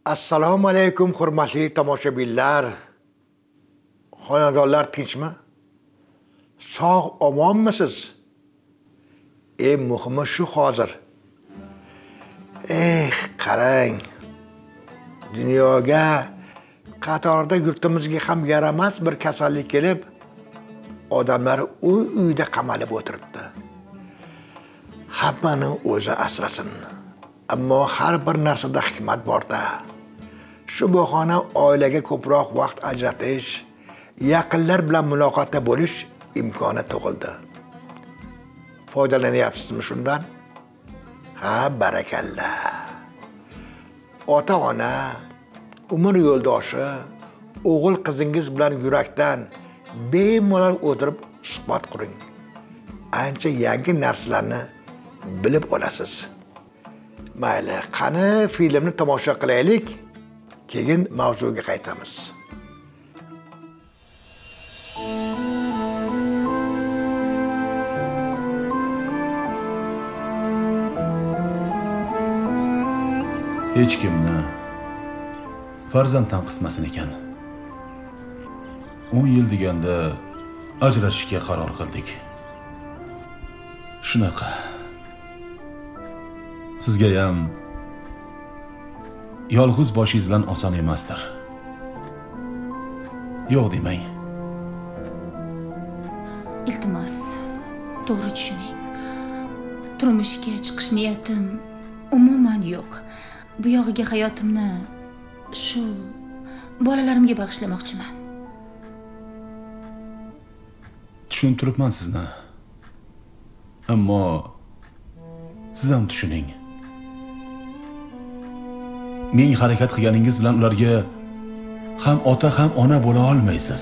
Assalomu alaykum hurmatli tomoshabinlar. Xonadonlar tinchmi? Sog' omonmisiz? Eng muhimi shu hozir. Qarang. Dunyoga qatorda yurtimizga ham yaramas bir kasallik kelib, odamlar uyda qamalib o'tiribdi. Hammaning o'zi asrasin. Ammo har bir narsada hikmat bor-da. Shu bahona oilaga ko'proq vaqt ajratish, yaqinlar bilan muloqotda bo'lish imkoni tug'ildi. Foydalanyapsizmi shundan? Ha, barakalla. Ota-ona, umr yo'ldoshi, o'g'il qizingiz bilan yurakdan bemalol o'tirib suhbat quring. Ancha yangi narsalarni bilib olasiz. Mayli, qani filmni tomosha qilaylik, keyin mavzuga qaytamiz. Hech kimni farzanddan qismasin ekan. 10 yil deganda ajrashishga qaror qildik. Shunaqa. Sizga ham yolg'iz boshingiz bilan oson emasdir. Yo'q demang. Iltimos, to'g'ri tushuning. Turmushga chiqish niyatim umuman yo'q. Bu yog'iga hayotimni shu bolalarimga bag'ishlamoqchiman. Tushuntiribman sizni. Ammo siz ham tushuning. Ming harakat qilganingiz bilan ularga ham ota ham ona bo'la olmaysiz.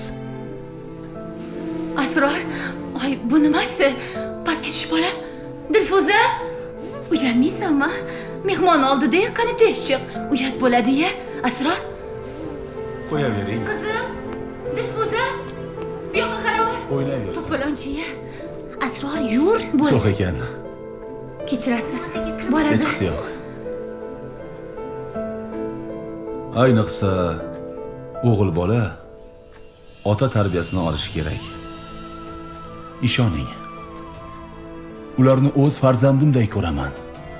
Asror, ay bu nimasi? Pastga tush bola. Dilfuza, uylanmaysanmi? Mehmon oldida qani tez chiq. Uyat bo'ladi-ya. Asror, qo'yavering. Qizim, Dilfuza, bu yoqqa qarab. O'ynayversin. To'polonchi-ya. Asror, yur, bo'l. So'q ekan. Kechirasiz. Bo'ladi. Hechqisi yo'q. Ayniqsa o'g'il bola ota tarbiyasini olishi kerak. Ishoning. Ularni o'z farzandimdek ko'raman.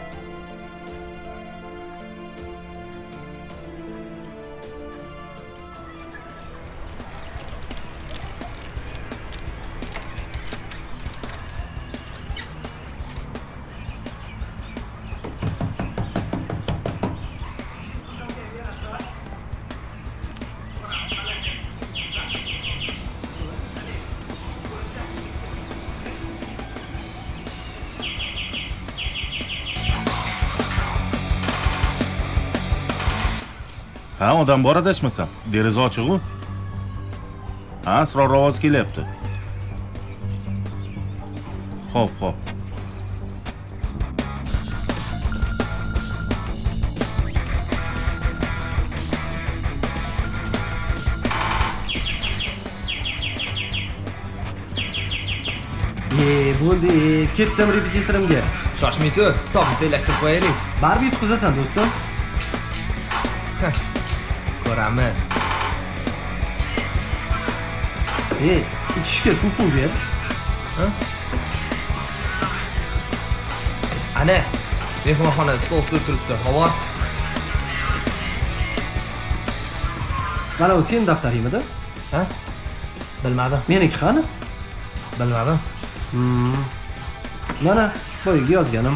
Ha, odam bor adashmasam. Deraza ochiq-ku. Ha, Asror ovoz kelyapti. Xo'p. Bo'ldi, ketdim repetitorimga. Shoshmay tur, hisobni tenglashtirib qo'yaylik. Baribir yutqizasan, do'stim. Ko'ramiz. Ichishga suv pul ber. Ana, mehmonxona stol ustida turibdi. Havo. Mana bu sen daftaringmidi? Ha? Bilmadim. Meniki qani? Bilmadim. Mana boyaga yozganim.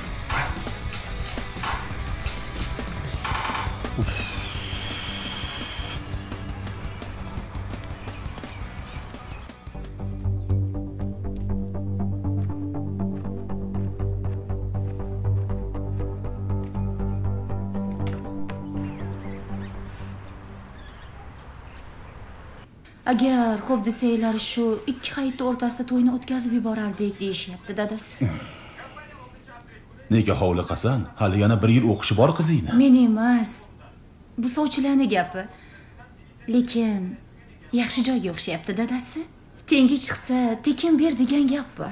Agar xo'p desanglar shu ikki hayit o'rtasida to'yni o'tkazib yuborardik deyishyapti dadasi. Nega hovli qasan? Hali yana 1 yil o'qishi bor qizingni. Men emas. Bu sovchilarning gapi. Lekin yaxshi joyga o'xshayapti dadasi. Tengi chiqsa, tekin ber degan gap bor.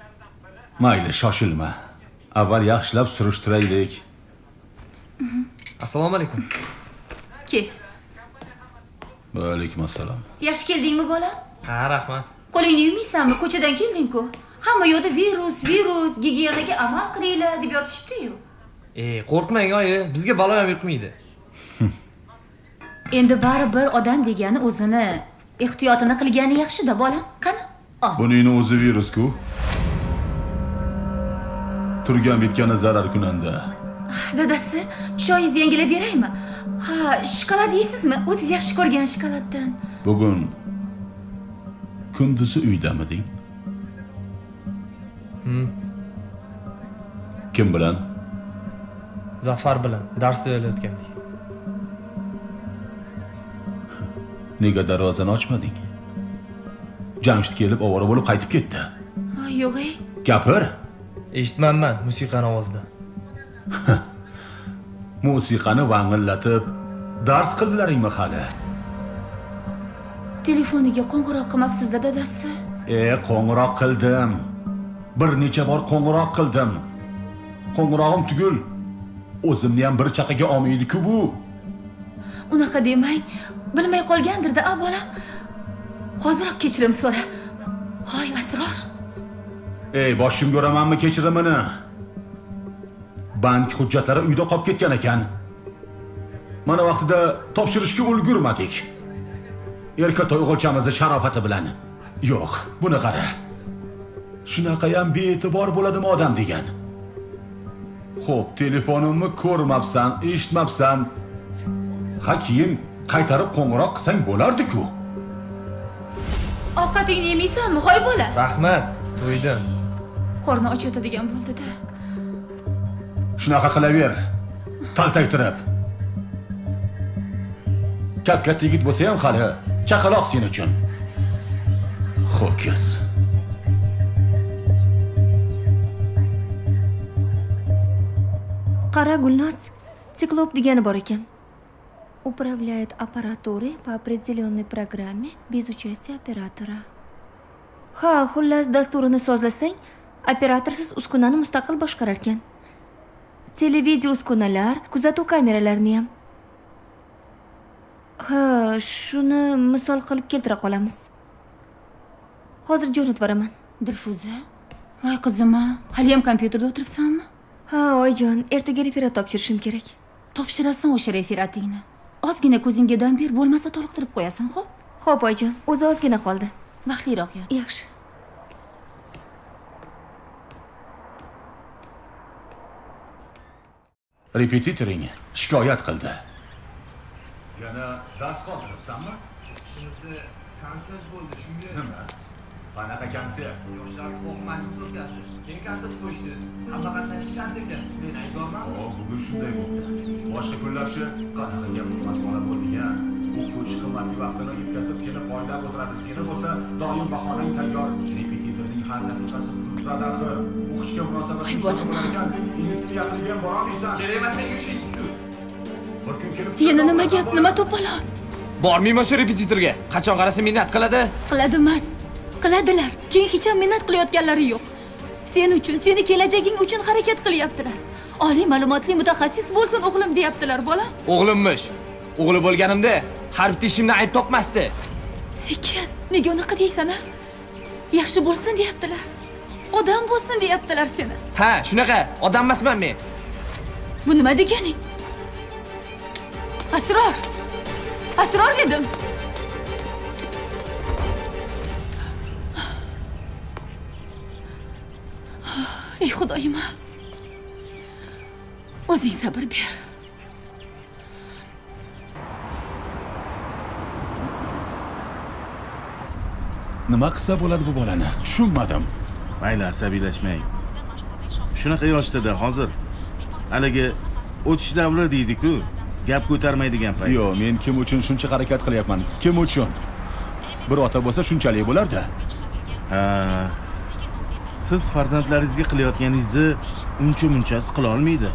Mayli, shoshilma. Avval yaxshilab surishtiraylik. Assalomu alaykum. Ke. Va alaykum assalom. Yaxshi keldingmi bolam? Ha, rahmat. Qo'lingni yumaysanmi? Ko'chadan kelding-ku. Hamma yo'da virus, gigiyenaga amal qilinglar deb yotishibdi-yu. Qo'rqmang oyi, bizga balo ham yuqmaydi. Endi baribir odam degani o'zini ehtiyotini qilgani yaxshi-da, bolam. Qani? Buning o'zi virus-ku. Turgan bitgani zarar kunanda. Dadasi, choyingizni yangilab beraymi? Ha, shokolad yeysizmi? O'zingiz yaxshi ko'rgan shokoladdan. Bugun kunduzi uydamiding? Kim bilan? Zafar bilan darsda o'layotgandik. Nega darvozani ochmading? Jamshid kelib ovora bo'lib qaytib ketdi. Yo'q-ey. Gapir. Eshitmanman musiqani ovozida. Musiqani vangillatib dars qildilaringmi hali? Telefoniga qo'ng'iroq qilmabsiz-da, dadasi? Qo'ng'iroq qildim. Bir necha bor qo'ng'iroq qildim. Qo'ng'irog'im tugul. O'zimni ham bir chaqaga olmaydi-ku bu. Unaqa demang. Bilmay qolgandir-da, bolam. Hoziroq kechirim so'ra. Hoy, Asror. Boshim ko'ramanmi kechirimini? Bank hujjatlari uyda qolib ketgan ekan. Mana vaqtida topshirishga ulgurmadik. Erkatoy o'g'ilchamizni sharofati bilan. Yo'q, buni qara. Shunaqa ham bee'tibor bo'ladimi odam degan. Xo'p, telefonimni ko'rmabsan, eshitmabsan. Ha, keyin qaytarib qo'ng'iroq qilsang bo'lardi-ku. Ovqatingni yemaysanmi, hoy bola? Rahmat, to'ydim. Qorni och yotadigan bo'ldi-da. Shunaqa qilaver. Taltaytirib. Kap-katta yigit bo'lsa ham hali chaqaloq sen uchun. Ho'kiz. Qara Gulnoz, циклоп degani bor ekan. Управляет аппаратурой по определенной программе без участия оператора. Ha, xullas dasturini sozlasang, operatorsiz uskunani mustaqil boshqarar ekan. Televideo uskunalar, kuzatuv kameralarini ham. Ha, shuni misol qilib keltira qolamiz. Hozir jo'natib boraman. Dilfuza, voy qizim, hali ham kompyuterda o'tiribsanmi? Ha, oyijon, ertaga referat topshirishim kerak. Topshirasan o'sha referatingni. Ozgina ko'zingga dam ber, bo'lmasa toliqtirib qo'yasan, xo'p? Xo'p, oyijon, o'zi ozgina qoldi. Vaqtliroq yot. Yaxshi. Repetitoring shikoyat qildi. Yana dars qoldiribsanmi? Ishimizda konsert bo'ldi, shunga. Nima? Qanaqa konsert? Yoshlar ittifoqi majlisi o'tkazdi. Keyin konsert qo'yishdi. Hamma qatnashish shart ekan. Men aybdormanmi? Bugun shunday bo'ldi. Boshqa kunlarchi qanaqa gap mas'ala bo'lding-a? O'qituvchi qimmatli vaqtini yetkazib seni poylab o'tiradi. Seni bo'lsa doim bahonang tayyor. Repetitorning har daqiqasi turadi axir. O'qishga munosabating bo'lar ekan. Institutga ham bora olmaysan. Kerak emas menga shu institut. Bir kun kelib Yana nima gap, nima to'polon? Bormayman shu repetitorga. Qachon qarasa minnat qiladi. Qiladi emas. Qiladilar. Keyin hech ham minnat qilayotganlari yo'q. Sen uchun, seni kelajaging uchun harakat qilyaptilar. Oliy ma'lumotli mutaxassis bo'lsin o'g'lim deyaptilar, bola. O'g'limmish. O'g'li bo'lganimda har bitta ishimni ayb topmasdi. Sekin, nega unaqa deysan-a? Yaxshi bo'lsin deyaptilar. Odam bo'lsin deyaptilar seni. Ha, shunaqa. Odam emasman men. Bu nima deganing? Asror. Asror dedim. Ey Xudoyim. O'zing sabr ber. nima qilsa bo'ladi bu bolani? Tushunmadim. Mayli, asabiylashmang. Shunaqa yoshda hozir haligi o'tish davri deydi-ku, gap ko'tarmaydigan payt. Yo'q, men kim uchun shuncha harakat qilyapman? Kim uchun? Bir ota bo'lsa shunchalik bo'lar-da. Ha. Siz farzandlaringizga qilayotganingizni uncha-munchasi qila olmaydi.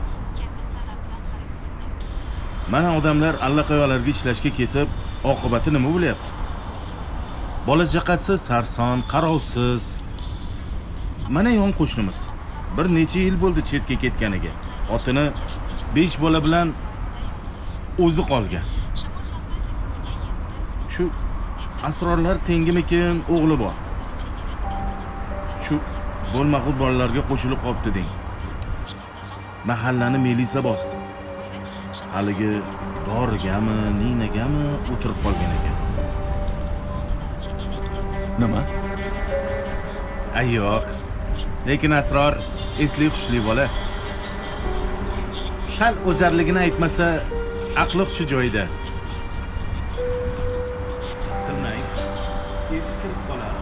Mana odamlar allaqayoqlarga ishlashga ketib, oqibati nima bo'lyapti? Bola chaqasi sarson, qarovsiz. Mana yon qo'shnimiz bir necha yil bo'ldi chetga ketganiga. Xotini 5 bola bilan o'zi qolgan. Shu asrorlar tengimikin o'g'li bor. Shu bo'lmag'ur bolalarga qo'shilib qolibdi deng. Mahallani melisa bosdi. Haligi dorigami, ninagami o'tirib qolgan ekan. Nima? Ay yo'q. Lekin Asror esli xushli bola. Sal o'jarligini aytmasa, aqli hushi joyida. Siqilmang. Eskirib qoladi.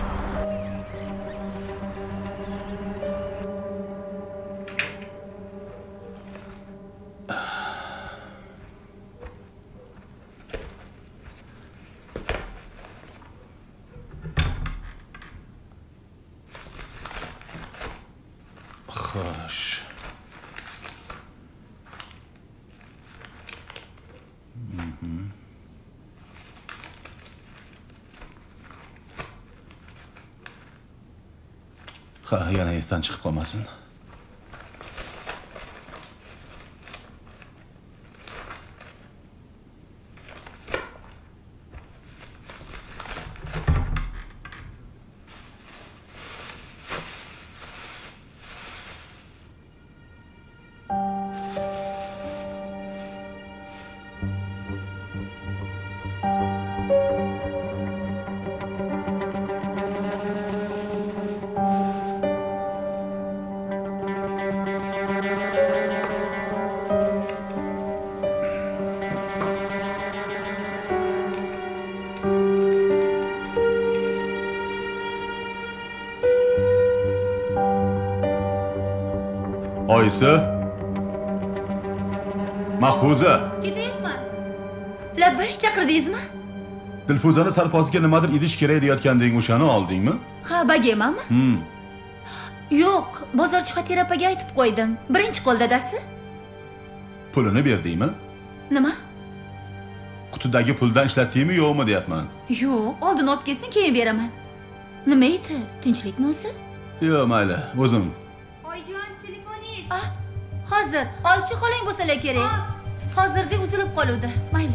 Xo'sh. Ha, yana esdan chiqib qolmasin. Oyisi? Mahfuza? Ketyapman. Labbay, chaqirdingizmi? Dilfuzani sarposiga nimadir idish kerak deyotganding, o'shani oldingmi? Ha, bagemanmi? Yo'q, bozorchi xotirapaga aytib qo'ydim. Birinchi qo'l dadasi. Pulini berdingmi? Nima? Qutidagi puldan ishlatdingmi, yo'qmi deyapman. Yo'q, oldin olib kelsin, keyin beraman. Nima edi? Tinchlikmi o'zi? Yo'q, mayli, o'zim. Oyjon, telefoningiz. Ah, hozir. Olchi qoling bo'lsalar kerak. Hozirda uzilib qoluvdi. Mayli.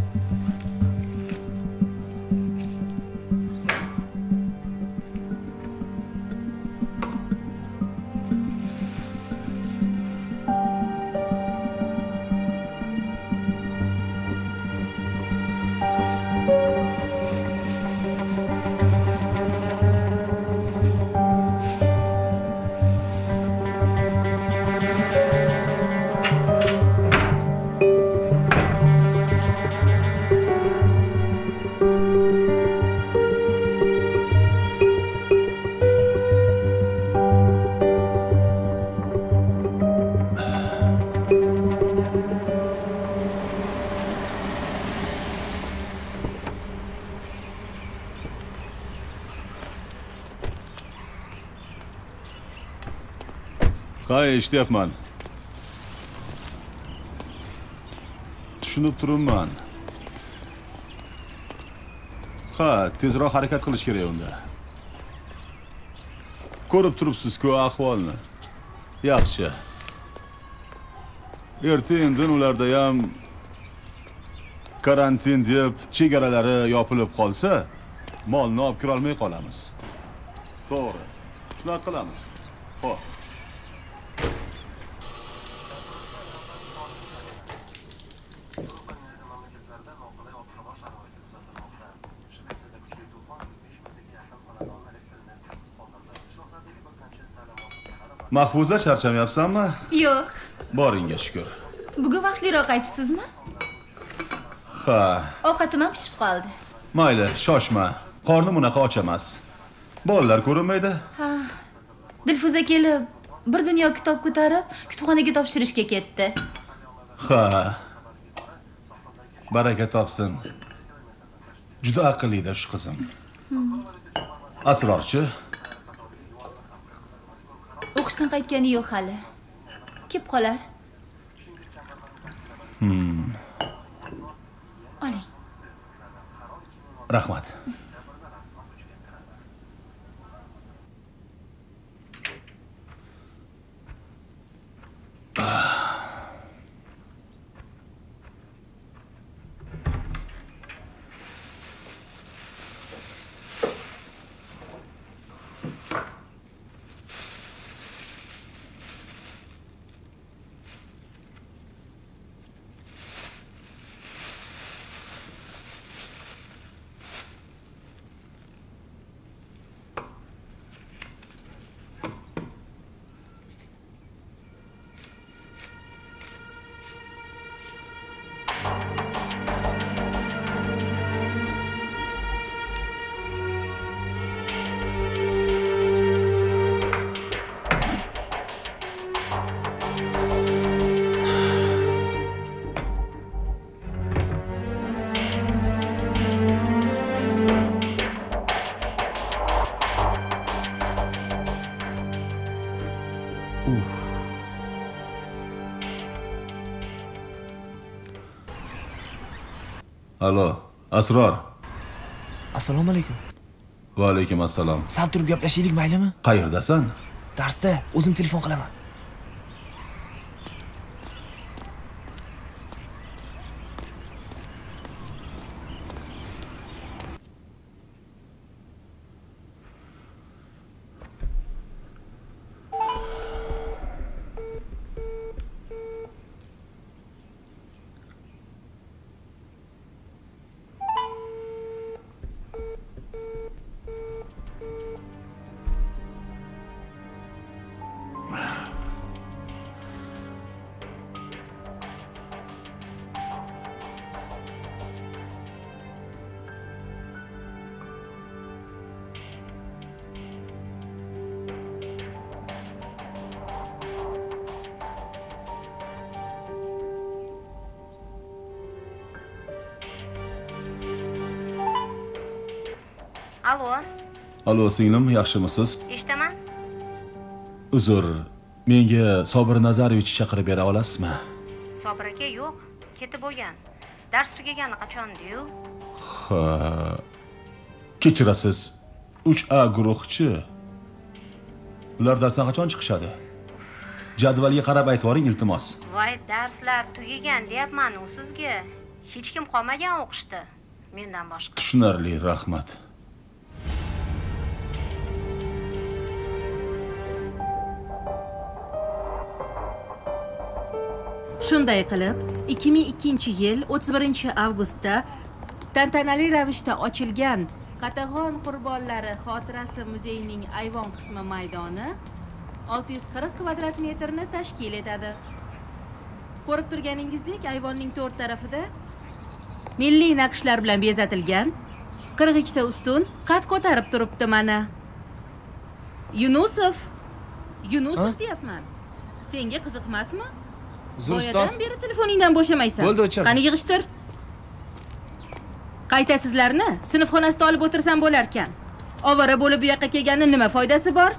Qay, eshityapman. Tushunib turibman. Ha, tezroq harakat qilish kerak unda. Ko'rib turibsiz-ku ahvolni. Yaxshi. Erta-indin ularda ham karantin deb chegaralari yopilib qolsa, molni olib kira olmay qolamiz. To'g'ri. Shunaqa qilamiz. Xo'p. Mahfuza, charchamayapsanmi? Yo'q. Boringga shukr. Bugun vaqtliroq qaytibsizmi? Ha. Ovqatim ham pishib qoldi. Mayli, shoshma. Qornim unaqa och emas. Bolalar ko'rinmaydi? Ha. Dilfuza kelib, bir dunyo kitob ko'tarib, kutubxonaga topshirishga ketdi. Ha. Baraka topsin. Juda aqllidir shu qizim. Asrorchi? O'qishdan qaytgani yo'q hali. Kelib qolar. Oling. Rahmat. Alo, Asror. Assalomu alaykum. Va alaykum assalom. Sal turib gaplashaylik, maylimi? Qayerdasan? Darsda, o'zim telefon qilaman. Alo, Alo singlim, yaxshimisiz? eshitaman. Uzr, menga Sobir Nazarovich chaqirib bera olasizmi? Sobir aka yo'q, ketib bo'lgan. Dars tugagani qachon-diyu? Ha. Kechirasiz. 3A guruhchi. Ular darsdan qachon chiqishadi? Jadvalga qarab aytvoring iltimos. Voy, darslar tugagan deyapman-ku sizga. Hech kim qolmagan o'qishda. Mendan boshqa. Tushunarli, rahmat. Shunday qilib, 2002-yil 31-avgustda tantanali ravishda ochilgan Qatag'on qurbonlari xotirasi muzeyining ayvon qismi maydoni 640 kvadrat metrni tashkil etadi. Ko'rib turganingizdek, ayvonning to'rt tarafida milliy naqshlar bilan bezatilgan 42 ta ustun qad ko'tarib turibdi mana. Yunusov deyapman. Senga qiziqmasmi? Boyadan beri telefoningdan bo'shamaysan. Bo'ldi, o'chir. Qani yig'ishtir. Qaytasizlarni sinf xonasida olib o'tirsam bo'lar ekan. Ovora bo'lib bu yoqqa kelganda nima foydasi bor?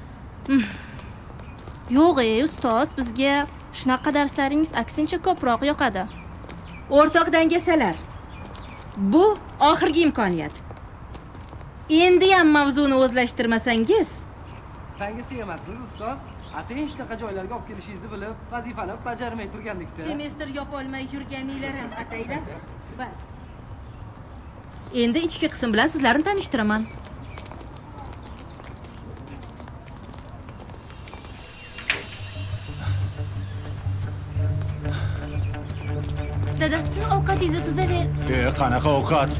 Yo'q, ustoz, bizga shunaqa darslaringiz aksincha ko'proq yoqadi. O'rtoq dangasalar. Bu oxirgi imkoniyat. Endi ham mavzuni o'zlashtirmasangiz, Tangisi emasmiz ustoz. Atayin shunaqa joylarga olib kelishingizni bilib, vazifalar bajarmay turgandikda. semestr yopolmay yurganinglar ham ataylar. Bas. Endi ichki qism bilan sizlarni tanishtiraman. Dadasi, ovqatingizni suzaver. Qanaqa ovqat?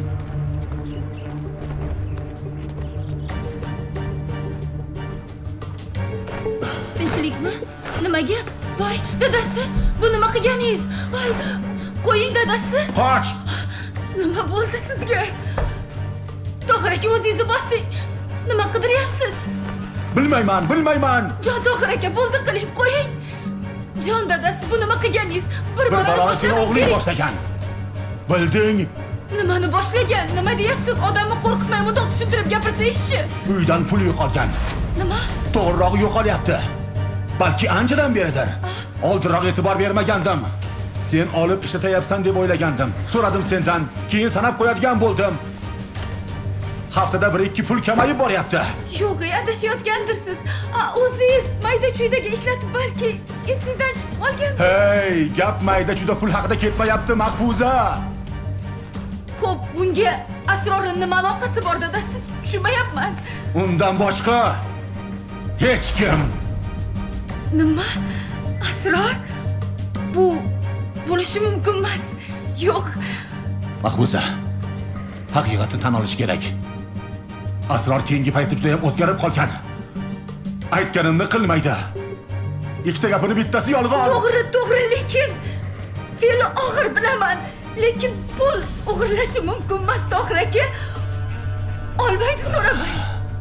Tinchlikmi? Nima gap? Voy, dadasi, bu nima qilganingiz? Voy, qo'ying dadasi. Qoch! Nima bo'ldi sizga? Tohir aka, o'zingizni bosing. Nima qidiryapsiz? Bilmayman. Jon Tohir aka, bo'ldi, qiling, qo'ying. Jon dadasi, bu nima qilganingiz? Bir baloni seni o'g'ling boshlagan. Bilding? Nimani boshlagan? Nima deyapsiz? Odamni qo'rqitmay mundoq tushuntirib gapirsangizchi. Uydan pul yo'qolgan. Nima? To'g'rirog'i yo'qolyapti. Balki anchadan beridir. Oldinroq e'tibor bermagandim. Sen olib ishlatayapsan deb o'ylagandim. So'radim sendan, keyin sanab qo'yadigan bo'ldim. Haftada 1-2 pul kamayib boryapti. Yo'q, adashayotgandirsiz. O'zingiz mayda-chuydaga ishlatib balki esingizdan chiqib qolgan. Hey, gap mayda-chuyda pul haqida ketmayapti, Mahfuza. Xo'p, bunga Asrorning nima aloqasi bor dadasi? Tushunmayapman. Undan boshqa hech kim. Nima? Asror? Bu bo'lishi mumkin emas. Yo'q. Mahfuza, haqiqatni tan olish kerak. Asror keyingi paytda juda ham o'zgarib qolgan. Aytganimni qilmaydi. Ikkita gapini bittasi yolg'on. To'g'ri, lekin fe'li og'ir bilaman. Lekin pul o'g'irlashi mumkin emas, Tohir aka. Olmaydi, so'ramay.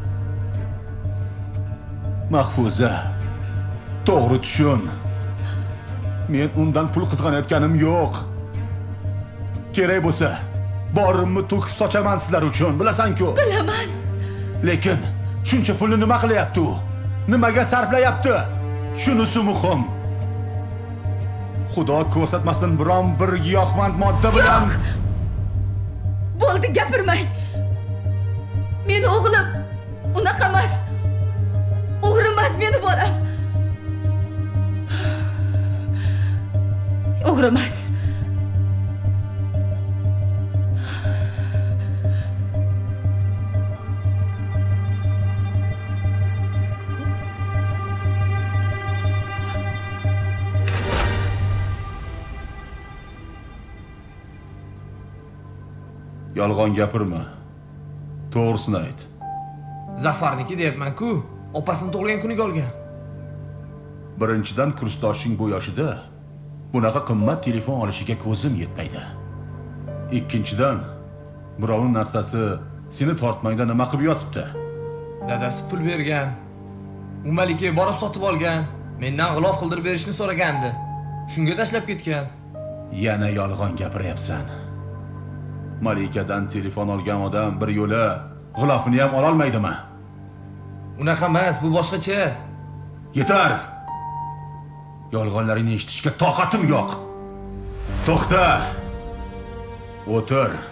Mahfuza, to'g'ri tushun. Men undan pul qizg'anayotganim yo'q. Kerak bo'lsa, borimni to'kib sochaman sizlar uchun, bilasan-ku. Bilaman. Lekin shuncha pulni nima qilyapti u? Nimaga sarflayapti? Shunisi muhim. Xudo ko'rsatmasin biron bir giyohvand modda bilan. Bo'ldi, gapirmang. Meni o'g'lim unaqa emas. O'g'ri emas meni bolam. O'g'ri emas. Yolg'on gapirma. To'g'risini ayt. Zafarniki deyapman-ku. Opasini tug'ilgan kuniga olgan. Birinchidan kursdoshing bu yoshida bunaqa qimmat telefon olishiga ko'zim yetmaydi. Ikkinchidan, birovning narsasi seni tortmangda nima qilib yotibdi? Dadasi pul bergan. U Malikaga borib sotib olgan. Mendan g'ilof qildirib berishni so'ragandi. Shunga tashlab ketgan. Yana yolg'on gapiryapsan. Malikadan telefon olgan odam bir yo'la g'ilofini ham ola olmaydimi? Unaqa emas, bu boshqacha. Yetar. Yolg'onlaringni eshitishga toqatim yo'q. To'xta. O'tir.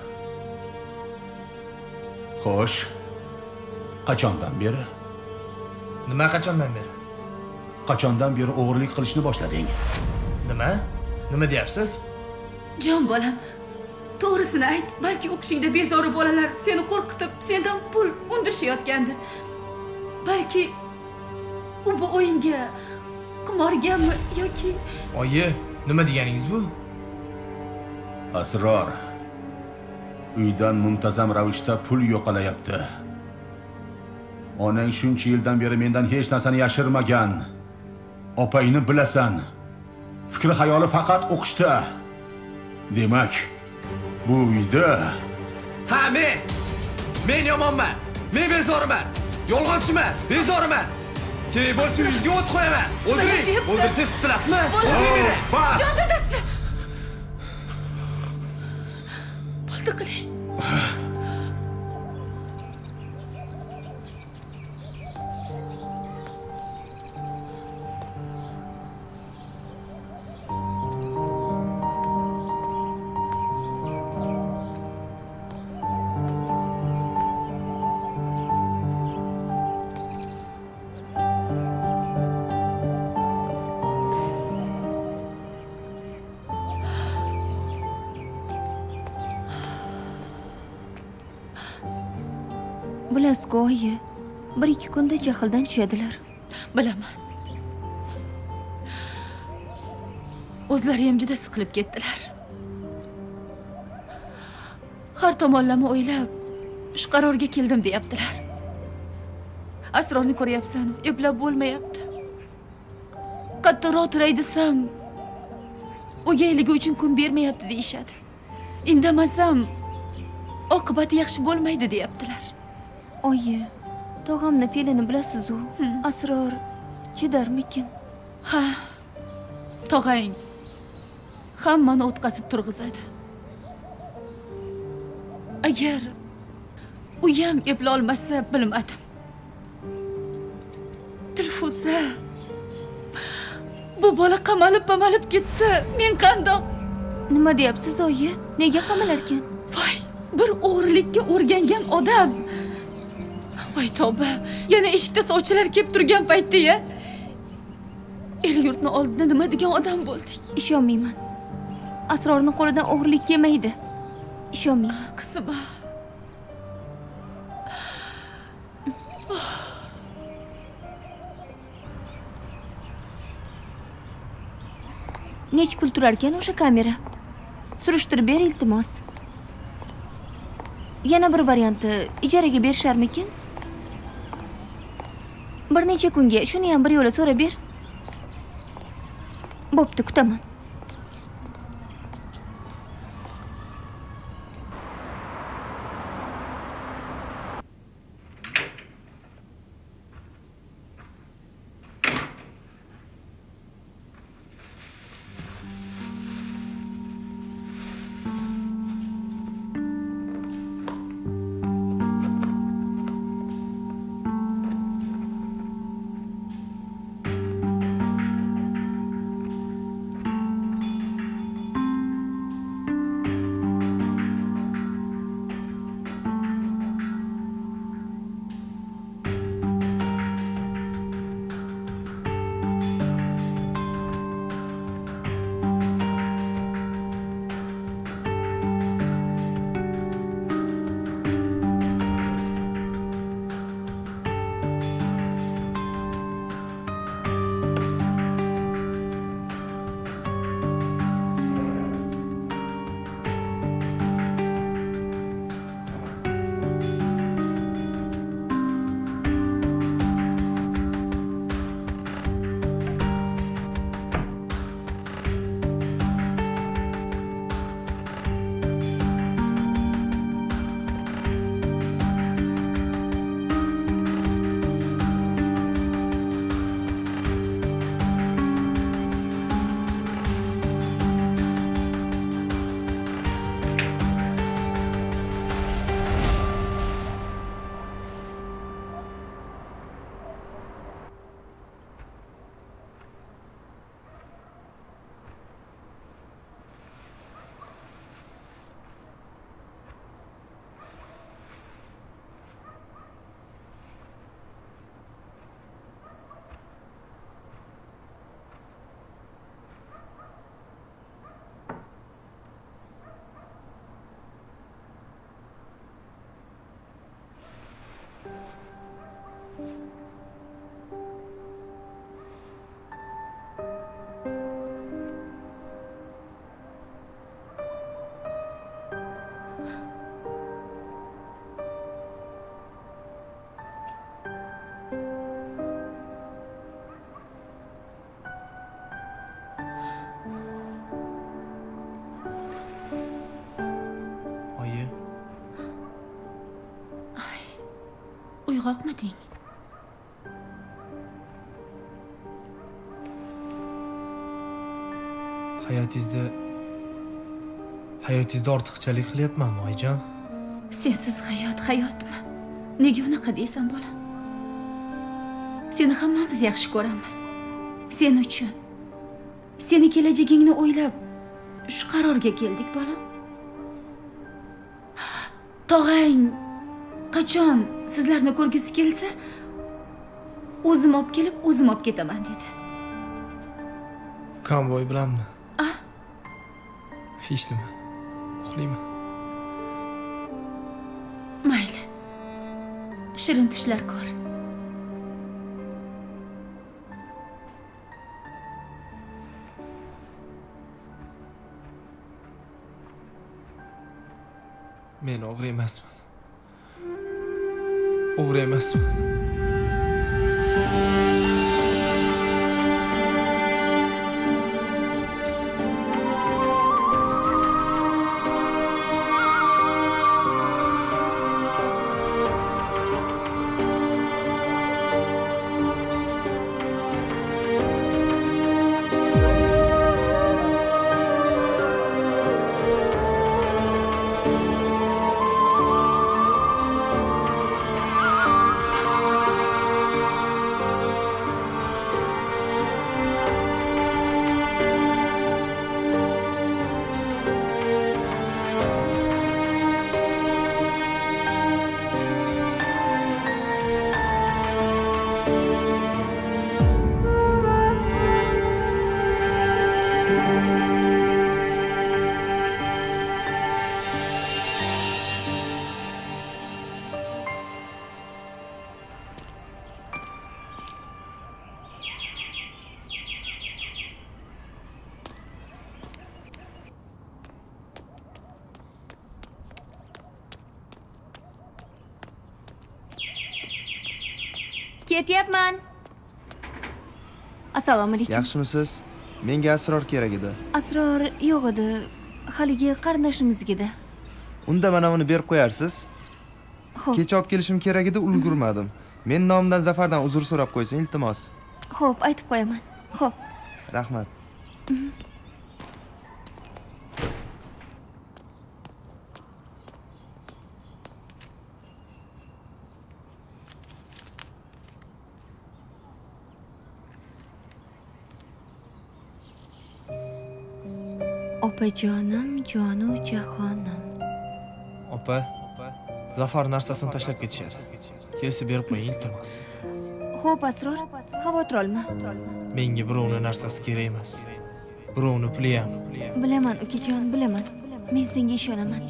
Xo'sh. Qachondan beri? Nima qachondan beri? Qachondan beri o'g'irlik qilishni boshlading? Nima? Nima deyapsiz? Jon bolam, to'g'risini ayt. Balki o'qishingda bezori bolalar seni qo'rqitib, sendan pul undirishayotgandir. Balki u bu o'yinga, qimorgami yoki... Oyi, nima deganingiz bu? Asror uydan muntazam ravishda pul yo'qolayapti. Onang shuncha yildan beri mendan hech narsani yashirmagan. Opangni bilasan. Fikri xayoli faqat o'qishda. Demak, bu uyda... Ha, men yomonman. Men bezoriman. Yolg'onchiman, bezoriman. Kerak bo'lsa yuzga o't qo'yaman. O'ldiring. O'ldirsangiz qutulasizmi? Bas. Jon dadasi. Bo'ldi qiling. Bilasizku oyi, 1-2 kunda jahldan tushadilar. Bilaman. O'zlari ham juda siqilib ketdilar. Har tomonlama o'ylab, shu qarorga keldim deyaptilar. Asrorni ko'ryapsan, eplab bo'lmayapti. Kattaroq turay desam, o'gayligi uchun kun bermayapti deyishadi. Indamasam, oqibati yaxshi bo'lmaydi deyaptilar. Oyi, tog'amni fe'lini bilasiz-ku. Asror chidarmikin? Ha. Tog'ang hammani o'tkazib turg'izadi. Agar u ham epla olmasa, bilmadim. Dilfuza, bu bola qamalib ketsa, men qandoq? Nima deyapsiz oyi? Nega qamalarkan? Voy, bir o'g'rilikka o'rgangan odam. Voy tavba, yana eshikda sovchilar kelib turgan paytda-ya. El-yurtni oldida nima degan odam bo'ldik? Ishonmayman. Asrorning qo'lidan o'g'rilik kelmaydi. Ishonmayman. Qizim. Nech pul turar ekan o'sha kamera? Surishtirib ber iltimos. Yana bir varianti, ijaraga berisharmikin? Bir necha kunga, shuni ham bir yo'la so'rab ber. Bo'pti, kutaman. qoqmading. Hayotingizda ortiqchalik qilyapmanmi, oyijon? Sensiz hayotmi? Nega unaqa deysan, bolam? Seni hammamiz yaxshi ko'ramiz. Sen uchun. Seni kelajagingni o'ylab shu qarorga keldik, bolam. Tog'ang qachon sizlarni ko'rgisi kelsa, o'zim olib kelib, o'zim olib ketaman dedi. Konvoy bilanmi? Hech nima. Uxlayman. Mayli. Shirin tushlar ko'r. Men o'g'ri emasman. O'g'ri emasman. Ketyapman. Assalomu alaykum. Yaxshimisiz? Menga Asror kerak edi. Asror yo'q edi. Haligi qarindoshimizga. Unda mana uni berib qo'yarsiz. Xo'p. Kecha olib kelishim kerak edi, ulgurmadim. Men nomimdan Zafardan uzr so'rab qo'ysang, iltimos. Xo'p, aytib qo'yaman. Xo'p. Rahmat. Opajonim, jonu jahonim. Opa, Zafar narsasini tashlab ketishar. Kelsa berib qo'ying, iltimos. Xo'p, Asror, xavotir olma. Menga birovning narsasi kerak emas. Birovning puli ham. Bilaman, ukajon, bilaman. Men senga ishonaman.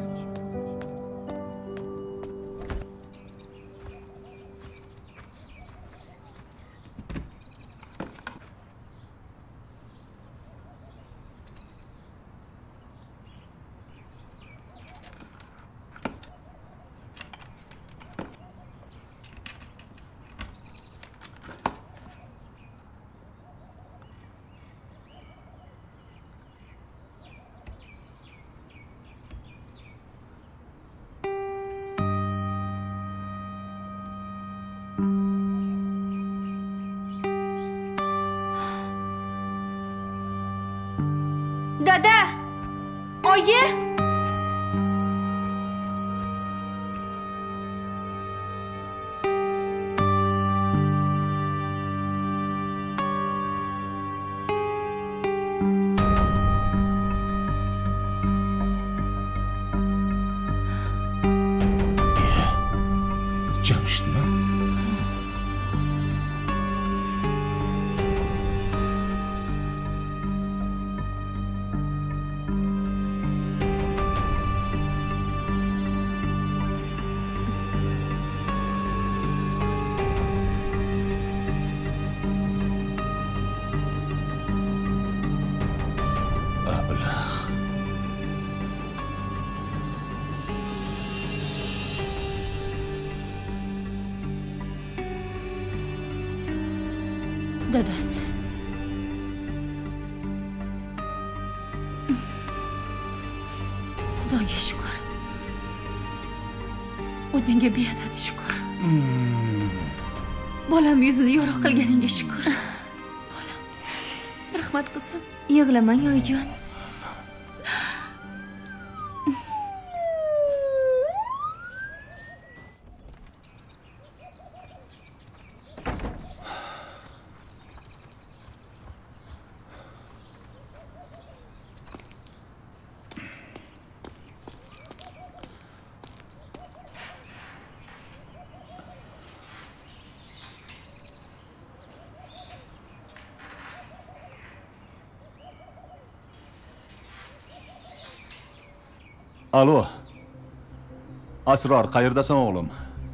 Dada! Oyi! Jamshidmi? Dadasi. Xudoga shukr. O'zingga beadad shukr. Bolam yuzini yorug' qilganingga shukr. Bolam. Rahmat qizim. Yig'lamang oyijon. Alo. Asror, qayerdasan o'g'lim?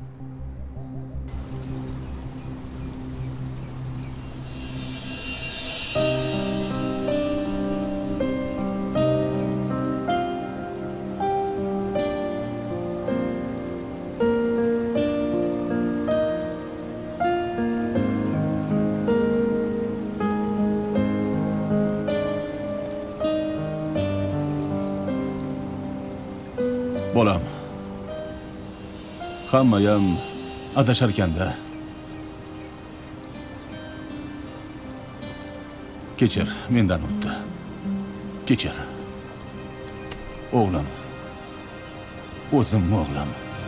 Bolam. Hammayam adashar ekanda. Kechir, mendan o'tdi. Kechir. O'g'lim. O'zim o'g'lim.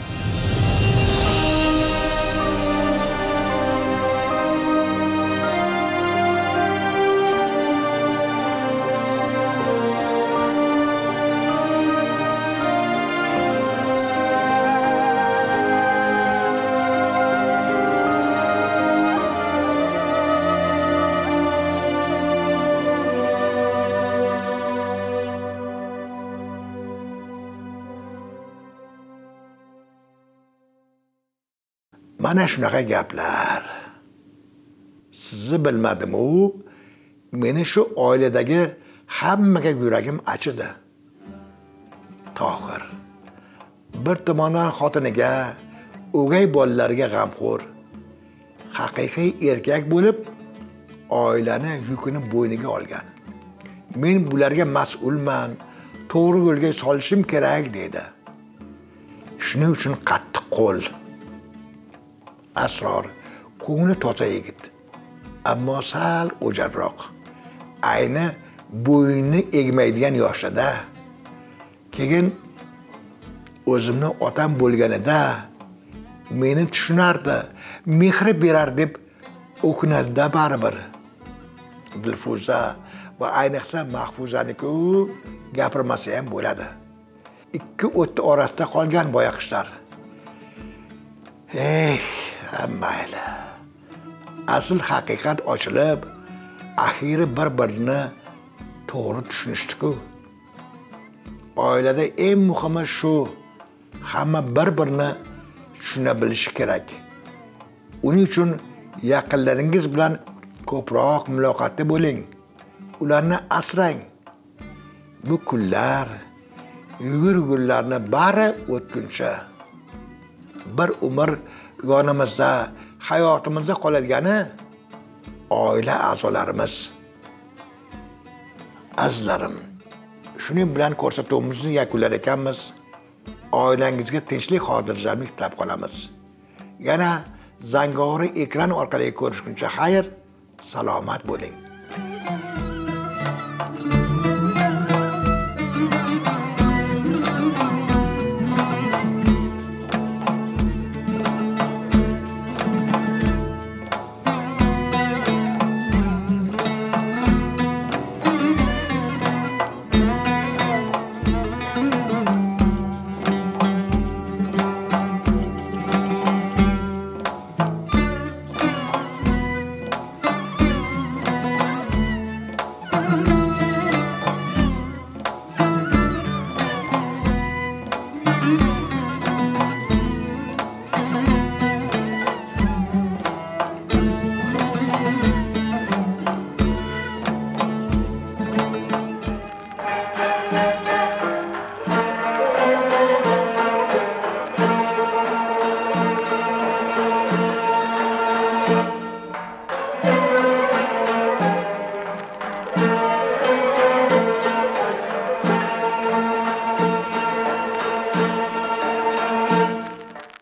Mana shunaqa gaplar. Sizni bilmadim-u, meni shu oiladagi hammaga yuragim achidi. Tohir bir tomondan xotiniga, o'gay bolalariga g'amxo'r, haqiqiy erkak bo'lib, oilani yukini bo'yniga olgan. Men bularga mas'ulman, to'g'ri yo'lga solishim kerak dedi. Shuning uchun qattiq qo'l. Asror ko'ngli toza yigit, ammo sal o'jarroq. Ayni bo'yinni egmaydigan yoshda. Keyin o'zimni otam bo'lganida meni tushunardi, mehr berar deb o'kinadi baribir. Dilfuza va ayniqsa Mahfuzaniku gapirmasa ham bo'ladi. Ikki o'tni orasida qolgan boyaqishlar. Mayli. Asl haqiqat ochilib, axiri bir-birini to'g'ri tushunishdi-ku. Oilada eng muhimi shu, hamma bir-birini tushuna bilishi kerak. Uning uchun yaqinlaringiz bilan ko'proq muloqotda bo'ling. Ularni asrang. Bu kunlar, yugurgullarni bari o'tguncha bir umr yonimizda, hayotimizda qoladigani oila a'zolarimiz. Azizlarim, shuning bilan ko'rsatuvimizni yakunlar ekanmiz. Oilangizga tinchlik, xotirjamlik tilab qolamiz. Yana zangori ekran orqali ko'rishguncha xayr, salomat bo'ling.